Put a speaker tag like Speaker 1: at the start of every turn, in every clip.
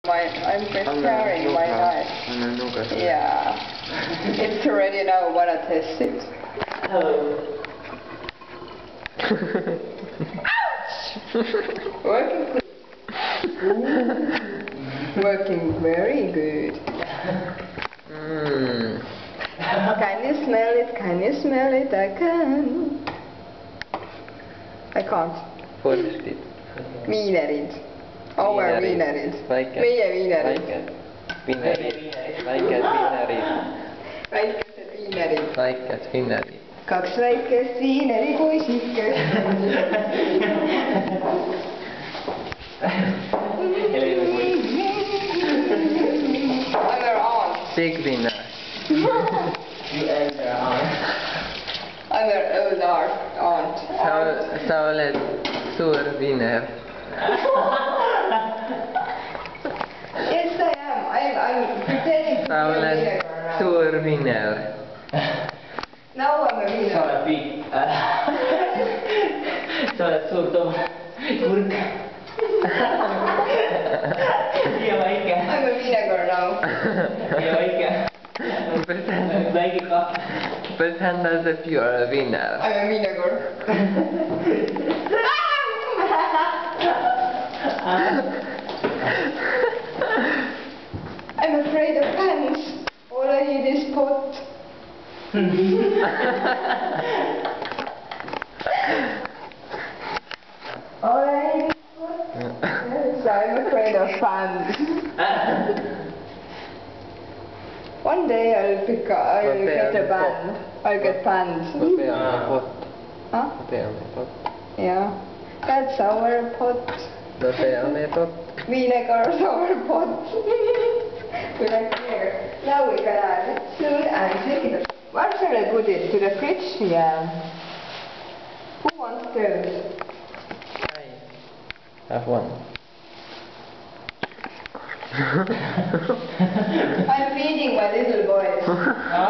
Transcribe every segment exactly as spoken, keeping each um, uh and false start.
Speaker 1: My, I'm preparing my knife. Yeah. It's ready now. Wanna test it?
Speaker 2: Hello.
Speaker 1: Working good. Working very good.
Speaker 3: Mm.
Speaker 1: Can you smell it? Can you smell it? I can. I can't.
Speaker 3: Forstigt.
Speaker 1: Wienerid. Our wienerid.
Speaker 3: Vaiket.
Speaker 1: Meie wienerid.
Speaker 3: Vaiket. Wienerid. Vaiket wienerid.
Speaker 1: Väikesed viinerid.
Speaker 3: Vaiket wienerid.
Speaker 1: Kaks väikest viineripoisikest. I'm her aunt.
Speaker 3: Big winner.
Speaker 2: You and your aunt.
Speaker 1: I'm her old aunt. aunt.
Speaker 3: Sa, sa oled suur winner.
Speaker 1: Yes, I am. I'm, I'm pretending to
Speaker 3: Sa
Speaker 1: be a
Speaker 3: oled
Speaker 1: vinegar now.
Speaker 3: suur winner.
Speaker 1: Now I'm a
Speaker 2: Sa
Speaker 1: vinegar.
Speaker 2: oled big. Sa oled suur toom. Kurk. Liiga väike.
Speaker 1: I'm a vinegar now.
Speaker 2: Liiga väike.
Speaker 3: Pretend,
Speaker 2: Väike kah.
Speaker 3: pretend as if you are a winner.
Speaker 1: I'm a vinegar. I'm afraid of pants. All I need is pot. All I need is pot. Yes, I'm afraid of pants. One day I'll pick. I'll
Speaker 3: Vad
Speaker 1: get
Speaker 3: säger
Speaker 1: a
Speaker 3: du
Speaker 1: band. I'll get pants.
Speaker 3: Vad säger han med pott?
Speaker 1: Huh?
Speaker 3: Vad säger han med pott?
Speaker 1: Yeah. That's our pot.
Speaker 3: Vad säger han med pott?
Speaker 1: Vinegar's our pot. We like vinegar. Now we can add it soon and take it. Where shall I put it? To the fridge? Yeah. Who wants those?
Speaker 3: I have one.
Speaker 1: I'm feeding my little boys. You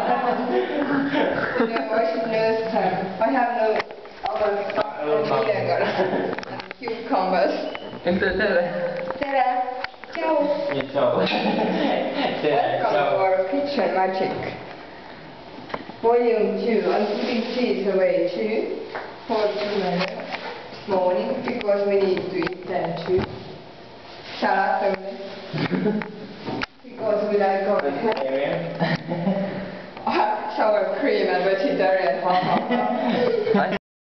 Speaker 1: know, I should nurse them. I have no other vinegar and cucumbers.
Speaker 3: Inte tere.
Speaker 1: Tere! Ciao!
Speaker 2: Ciao.
Speaker 1: Welcome to our kitchen magic. Volume two. I'm putting cheese away too for tomorrow morning because we need to eat them too. Salad only. Because we like our sour cream.